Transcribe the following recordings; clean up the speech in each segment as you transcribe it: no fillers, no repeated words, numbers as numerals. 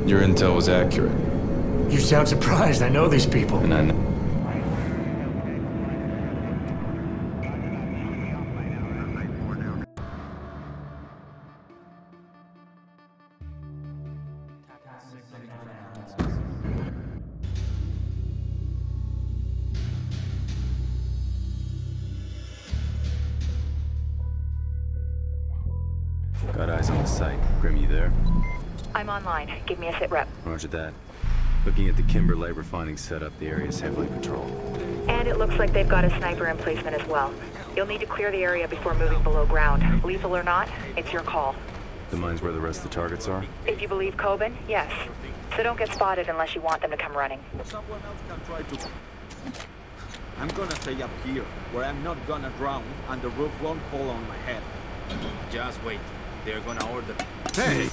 Your intel was accurate. You sound surprised. I know these people. And I know. Got eyes on the site. Grim, you there? I'm online. Give me a sit rep. Roger that. Looking at the Kimber labor finding setup, the area is heavily patrolled. And it looks like they've got a sniper in placement as well. You'll need to clear the area before moving below ground. Lethal or not, it's your call. The mine's where the rest of the targets are? If you believe Coben, yes. So don't get spotted unless you want them to come running. Someone else can try to... I'm gonna stay up here, where I'm not gonna drown, and the roof won't fall on my head. Just wait. They're gonna order... Hey!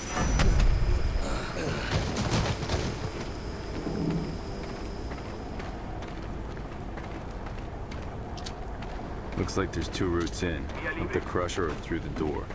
Looks like there's two routes in. Up the crusher or through the door.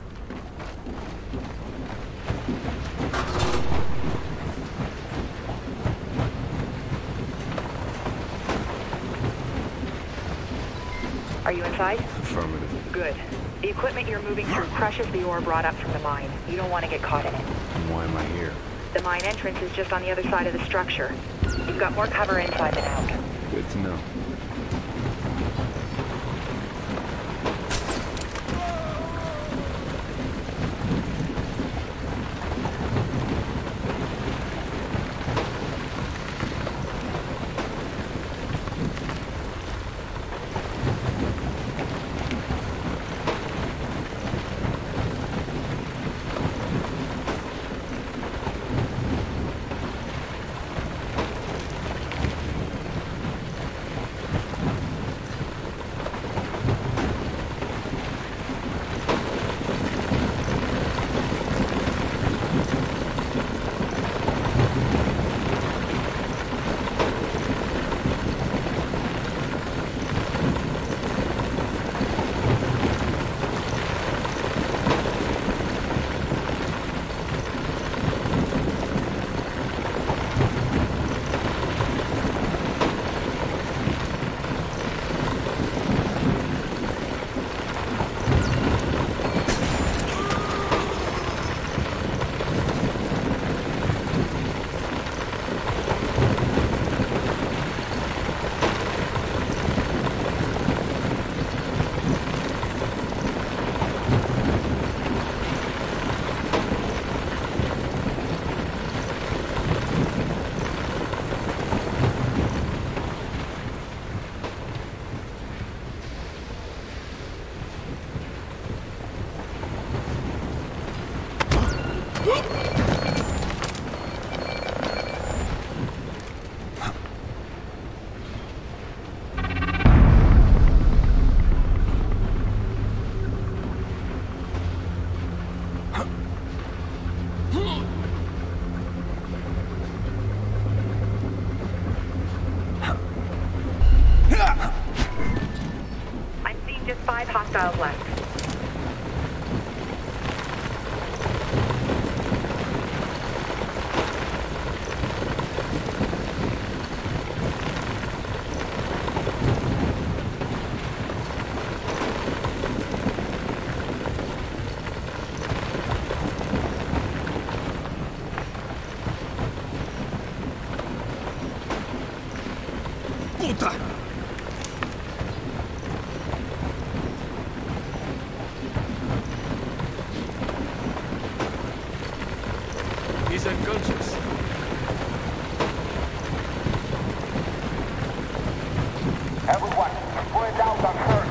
Are you inside? Affirmative. Good. The equipment you're moving through crushes the ore brought up from the mine. You don't want to get caught in it. And why am I here? The mine entrance is just on the other side of the structure. You've got more cover inside than out. Good to know. I'm seeing just 5 hostiles left. He's unconscious. Everyone, spread out on her.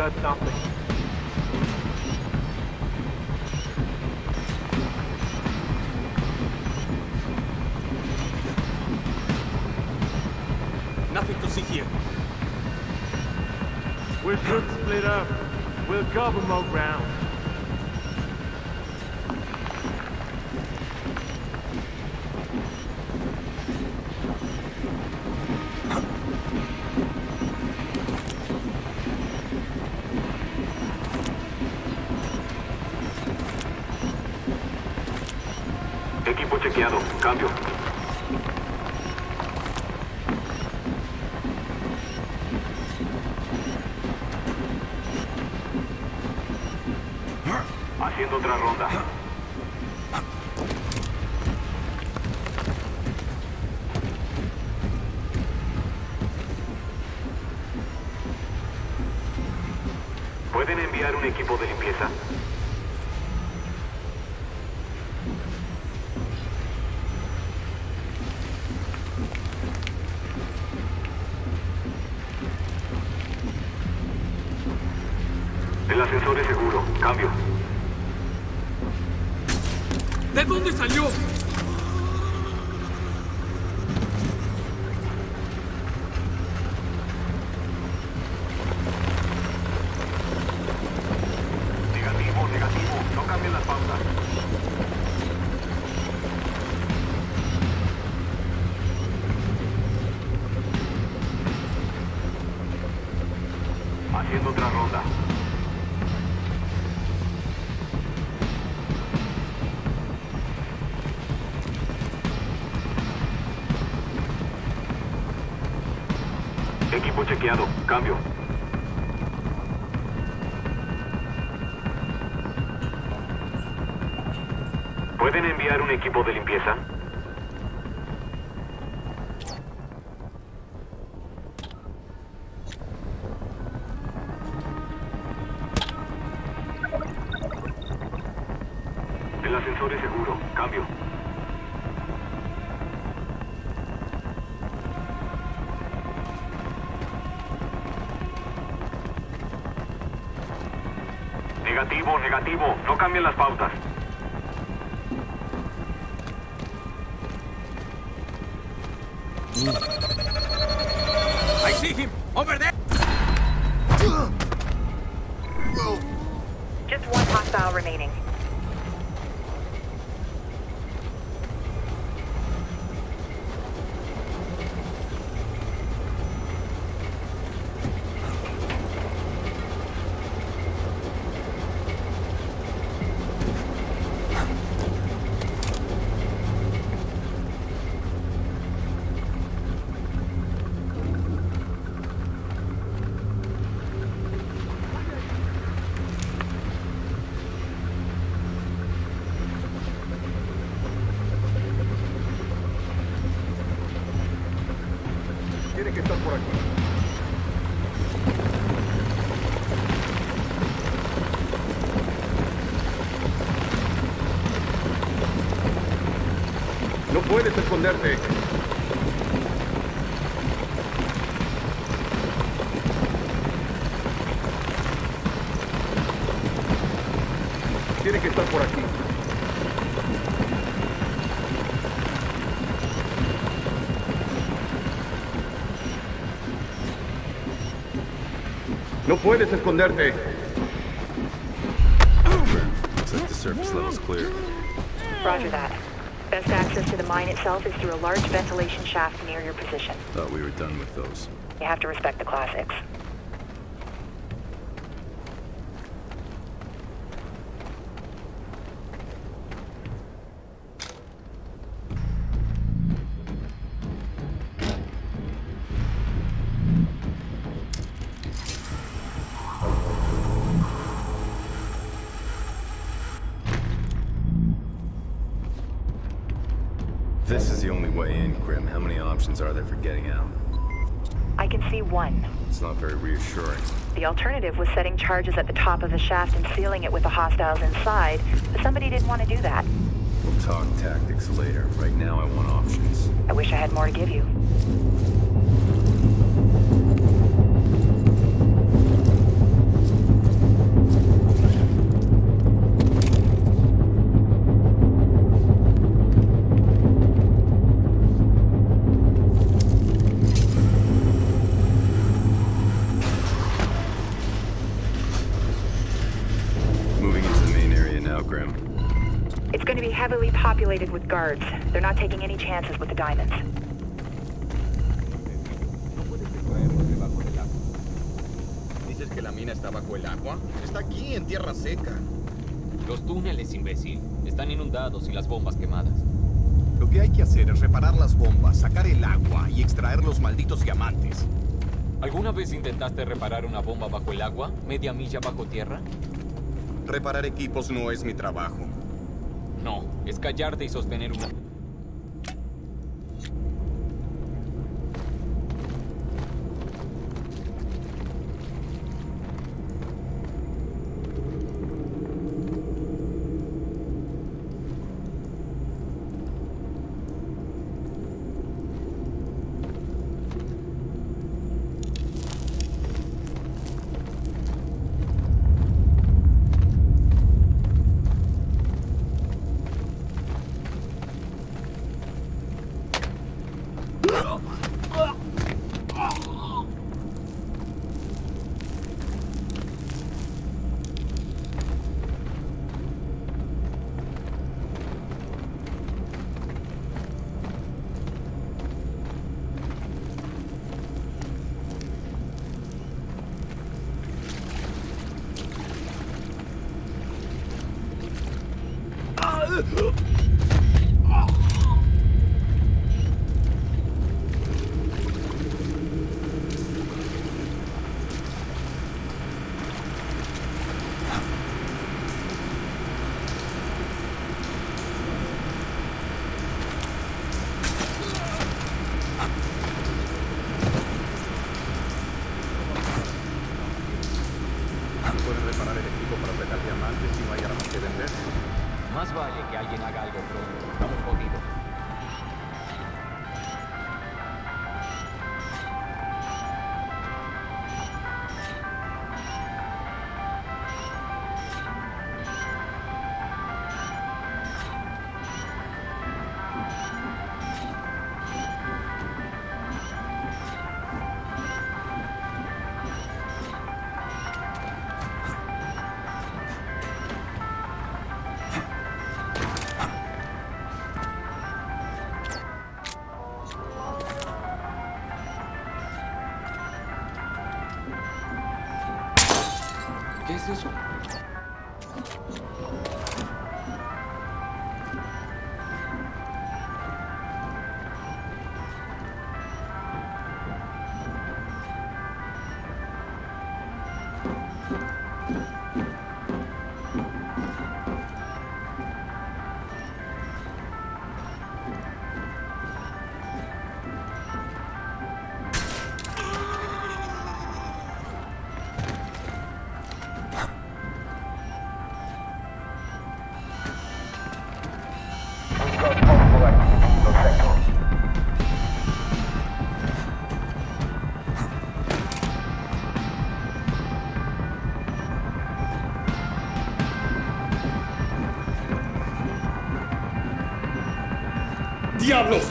got something. Nothing to see here. We should split up. We'll cover more ground. Equipo chequeado. Cambio. Haciendo otra ronda. ¿Pueden enviar un equipo de limpieza? El ascensor es seguro. Cambio. ¿De dónde salió? Negativo, negativo. No cambien las pausas. Haciendo otra ronda. Equipo chequeado. Cambio. ¿Pueden enviar un equipo de limpieza? El ascensor es seguro. Cambio. Negativo, negativo. No cambien las pautas. I see him! Over there! Just one hostile remaining. Tiene que estar por aquí. No puedes esconderte. Tiene que estar por aquí. No puedes esconderte. Looks like the surface level's clear. Roger that. Best access to the mine itself is through a large ventilation shaft near your position. Thought we were done with those. You have to respect the classics. This is the only way in, Grim. How many options are there for getting out? I can see one. It's not very reassuring. The alternative was setting charges at the top of the shaft and sealing it with the hostiles inside, but somebody didn't want to do that. We'll talk tactics later. Right now, I want options. I wish I had more to give you. populated with guards. They're not taking any chances with the diamonds. No puedes extraerlos debajo del agua. ¿Dices que la mina está bajo el agua? Está aquí, en tierra seca. Los túneles, imbécil. Están inundados y las bombas quemadas. Lo que hay que hacer es reparar las bombas, sacar el agua y extraer los malditos diamantes. ¿Alguna vez intentaste reparar una bomba bajo el agua, media milla bajo tierra? Reparar equipos no es mi trabajo. No, es callarte y sostener una... Pueden reparar el equipo para sacar diamantes y no hay armas que vender. Más vale que alguien haga algo pronto. Estamos jodidos. ¿Qué es eso? ¡Diablos!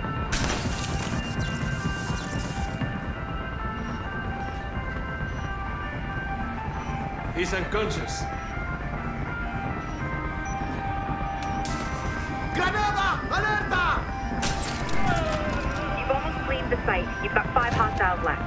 He's unconscious. ¡Granada! ¡Alerta! You've almost cleaned the site. You've got 5 hostiles left.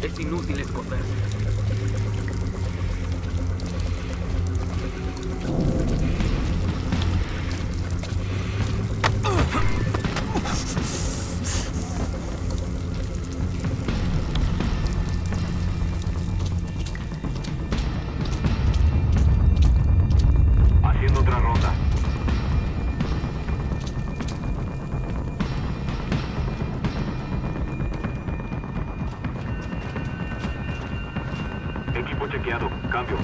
Es inútil esconderse. Haciendo otra ronda. Equipo chequeado. Cambio.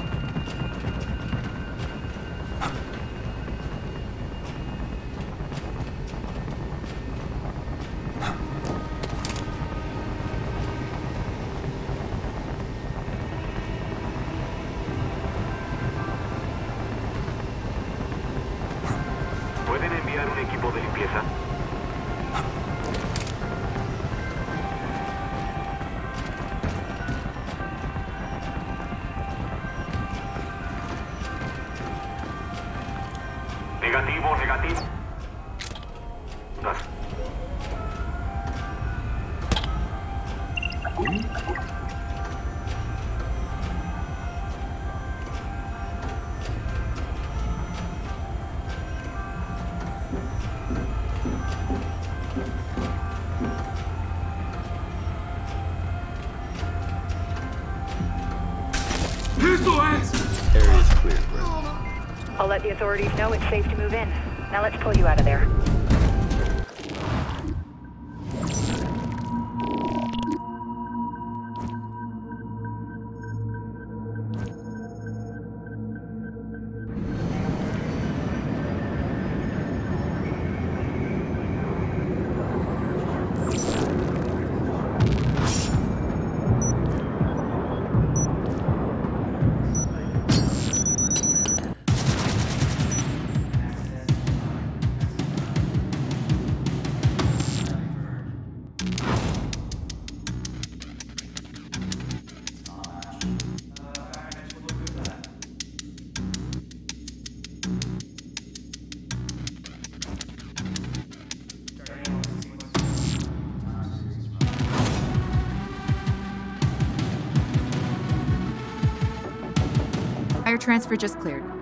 ¿Pueden enviar un equipo de limpieza? Negativo, negativo. ¡Eso es! Area's clear, Brent. I'll let the authorities know it's safe to move in. Now let's pull you out of there. Wire transfer just cleared.